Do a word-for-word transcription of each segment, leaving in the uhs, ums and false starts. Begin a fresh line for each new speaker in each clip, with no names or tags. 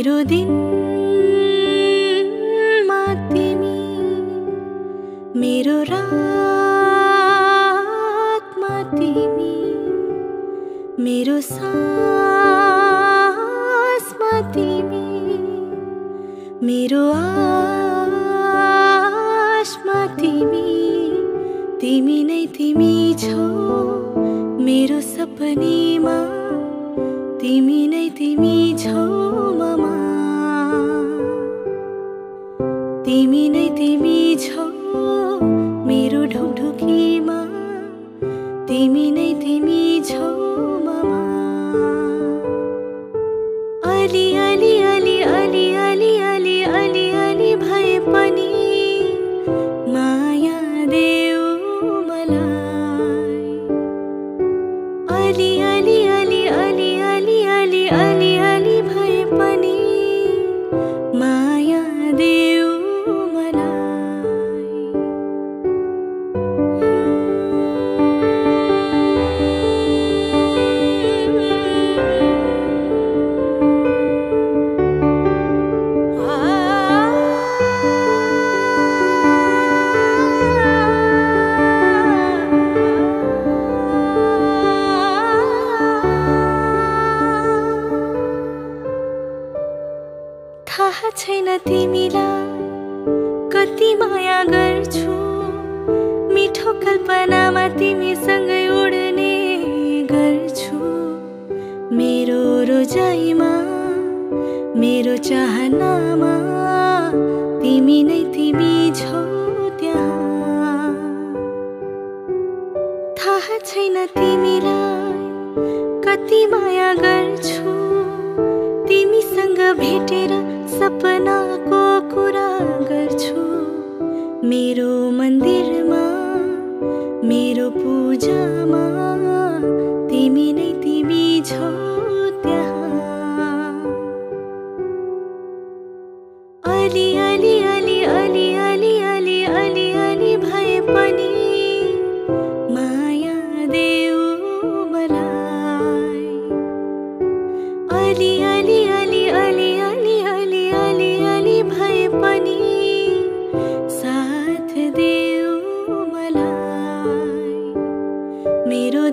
मेरो दिनमा तिमी, मेरो रातमा तिमी, मेरो सासमा तिमी, मेरो आशमा तिमी, तिमी नै तिमी छौ मेरो सपनीमा, तिमी नै तिमी छौ ममा, तिमी नै तिमी छौ मेरो ढुकढुकीमा, तिमी नै तिमी छौ ममा। अलि अलि अलि अलि अलि अलि अलि अलि भए पनि माया देऊ मलाई। अलि अलि अलि अलि अलि अलि अलि अलि भए पनि माया देऊ मलाई। थाहा छैन तिमीलाई कति माया गर्छु, मिठो कल्पनामा तिमीसँगै उड्ने गर्छु। मेरो रोजाइमा मेरो चाहनामा तिमी नै तिमी छौ त्यहाँ। थाहा छैन तिमीलाई कति माया गर्छु, तिमीसँग भेटेर सपनाको कुरा गर्छु। मेरो मन्दिरमा मेरो पूजामा तिमी नै तिमी छौ त्यहाँ। अलि अलि अलि अलि अलि अलि अलि अलि भए पनि माया देऊ मलाई। अलि अलि अलि अलि अलि अलि अलि अलि भए पनि साथ देऊ मलाई। मेरो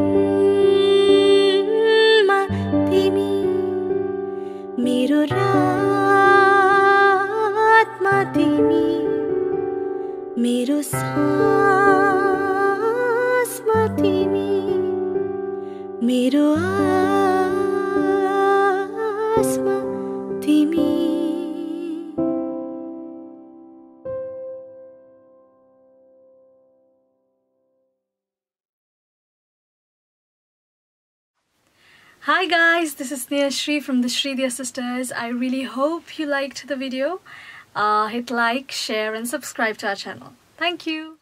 दिनमा तिमी, मेरो रातमा तिमी, मेरो सासमा तिमी, मेरो आसमा तिमी। Hi guys, this is Snehshree from the Sannidhya sisters. I really hope you liked the video. Uh, hit like, share and subscribe to our channel. Thank you.